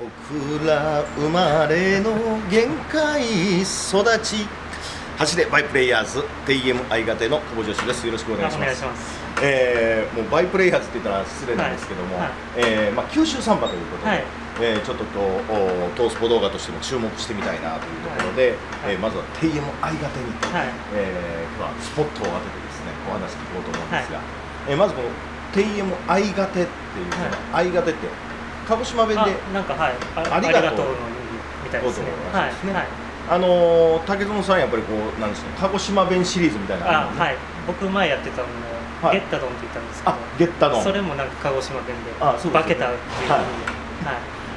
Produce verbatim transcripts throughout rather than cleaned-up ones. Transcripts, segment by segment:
僕ら生まれの限界育ち走れバイプレイヤーズ ティーエム 相方の久保女子です。よろしくお願いします。えー、もうバイプレイヤーズって言ったら失礼なんですけども、はいはい、えーまあ、九州サンバということで、はい、えー、ちょっとこうトースポ動画としても注目してみたいなというところで、はい、えー、まずは ティーエム 相方に、はい、えー、今日はスポットを当ててですねお話聞こうと思うんですが、はい、えー、まずこの ティーエム 相方っていう、はい、相方って鹿児島弁でなんか、はい、ありがとうの意味みたいですね。はい、はい、 あのー、竹園さんやっぱりこうなんですか、鹿児島弁シリーズみたいなの、ね、 あ、はい、僕前やってたのも、はい、ゲッタドンって言ったんですけど、あ、 ゲッタドン、それもなんか鹿児島弁で、 あ、そうですね、 バケタっていう意味で、はい、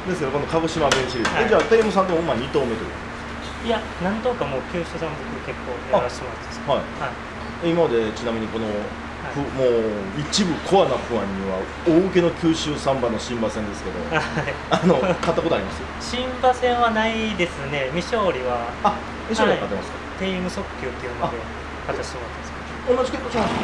ですけどこの鹿児島弁シリーズ、はい、じゃあテイムさんともまあにとうめという。 いや、何頭かもう九州さん僕結構やらせてもらってます。はい、はい、 今までちなみにこのもう一部コアなファンには大受けの九州サンバの新馬戦ですけど、はい、あの買ったことあります？ 新馬戦はないですね。未勝利は、 あ、未勝利は買ってますか？ テイム速球っていうので買たせてもらってます。同じ結婚しました。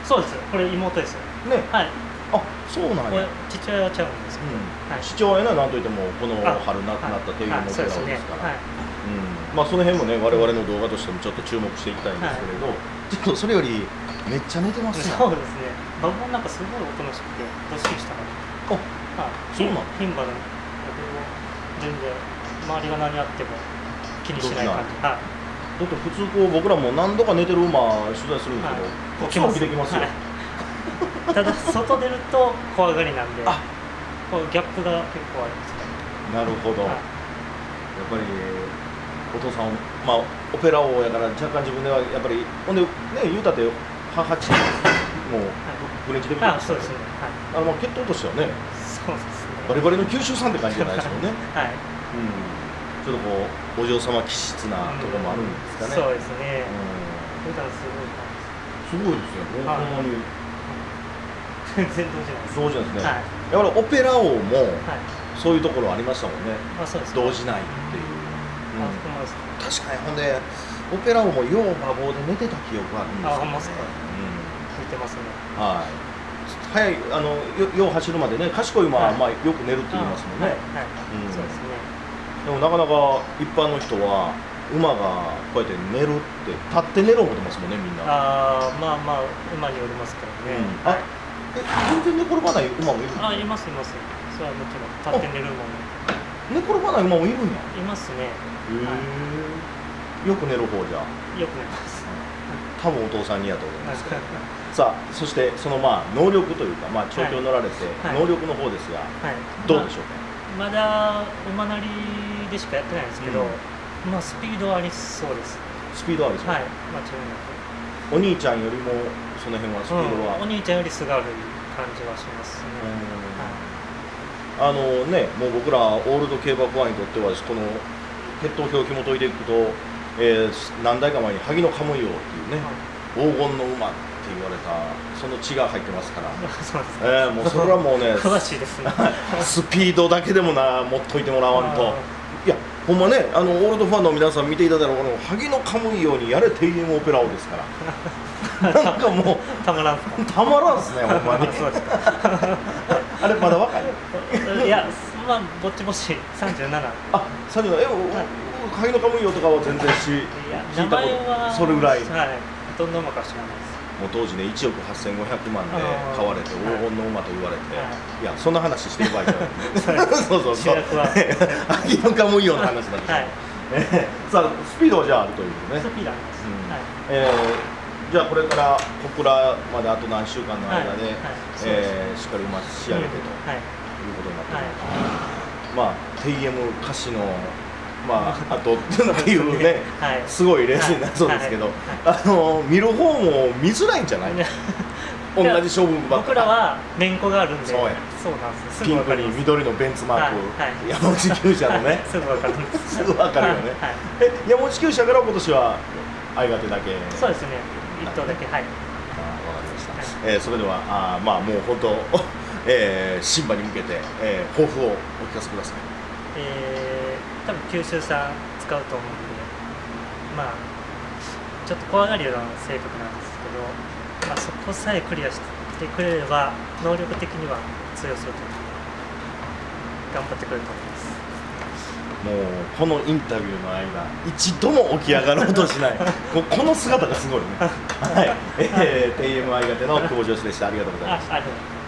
そうです。これ妹ですよね。はい。 あ、そうなんや。 父親はちゃうんですけど、 はい、父親はなんといってもこの春亡くなったテイムのオペラですから、まあその辺もね我々の動画としてもちょっと注目していきたいんですけれど、ちょっとそれよりめっちゃ寝てますね。 そうですね。馬もなんかすごいおとなしくてどっしりした感じ。 あ、そうなの。 牝馬の全然周りが何あっても気にしない感じ。はい。 だって普通こう僕らも何度か寝てる馬取材するんですけど、起きできますよ。 ただ外出ると怖がりなんで、こうギャップが結構ありますね。 なるほど。やっぱりお父さん、まあオペラ王やから若干自分ではやっぱりほんでね言うたって母父もうフレンチで見てますから。そうですね。あのまあ血統としてはね。 そうですね。 バリバリの九州産って感じじゃないですもんね。 はい。 うん。ちょっとこうお嬢様気質なところもあるんですかね。 そうですね。普段すごいすごいですよ。ほんまに。 全然同時なんです。 同時なんですね。やっぱりオペラ王もそういうところありましたもんね。動じないっていう。確かにほんでオペラ王もよう馬房で寝てた記憶があるんですよね。あ、ほんまですか。 寝てますね。 はい。早いあのよう走るまでね、賢い馬はまあよく寝るって言いますもんね。はい。そうですね。でもなかなか一般の人は馬がこうやって寝るって立って寝ろ思ってますもんね、みんな。ああ、まあまあ馬によりますからね。 あ、え、全然寝転ばない馬もいるんですか？ あ、いますいます。それはもちろん立って寝る馬も。 寝転ばない馬もいるんや。 いますね。 へえ。よく寝る方じゃ。 よく寝ます。 多分お父さんにやと思いますけど。さあ、そしてそのまあ能力というか、まあ調教乗られて能力の方ですが、どうでしょうか。 まだ馬なりでしかやってないんですけど、まあスピードはありそうです。 スピードありそう。 はい、間違いなく。 お兄ちゃんよりもその辺はスピードは。 お兄ちゃんよりすがる感じはしますね。 あのね、もう僕らオールド競馬ファンにとってはこの血統表を紐解いていくと、えー、何代か前に萩野カムイ王っていうね、はい、黄金の馬って言われたその血が入ってますから、えー、もうそれはもうね詳しいですねスピードだけでもな持っといてもらわんと。いやほんまね、あのオールドファンの皆さん見ていただいたらこの萩野カムイ王にやれ ティーエム オペラ王ですからなんかもうたまらんたまらんっすね、ほんまにあれまだ若いいや、まあぼちぼちさんじゅうなな。 あ、さんじゅうなな。え、萩野カムイ王とかは全然し聞いたことそれぐらい。 はい。どんな馬か知らないです。 もう当時ねいちおくはっせんごひゃくまんで買われて黄金の馬と言われて、いやそんな話してる場合じゃない。そうそうそう。萩野カムイ王の話なんですよ。さあスピードはじゃああるということね。 スピードあります。 えー、じゃあこれから小倉まであと何週間の間で、えー、しっかり馬仕上げてということになってます。まあ ティーエム 歌詞のまああとっていうね、すごいレースになりそうですけど、あの見る方も見づらいんじゃない？同じ勝負ばっかり。 僕らはめんこがあるんで。 そうや。 そうなんです。 ピンクに緑のベンツマーク、山内厩舎のね。 すぐわかるんです。 すぐわかるよね。え、山内厩舎から今年は相方だけ。 そうですね。一頭だけ、はい。 あ、わかりました。え、それではあまあもう本当え新馬に向けてえ抱負をお聞かせください。 えー、多分九州産使うと思うんで、まあちょっと怖がるような性格なんですけど、まあそこさえクリアしてくれれば能力的には通用すると思うので頑張ってくれると思います。 もうこのインタビューの間一度も起き上がろうとしないここの姿がすごいねはい、えー、ティーエム 相方の久保女子でした。ありがとうございました。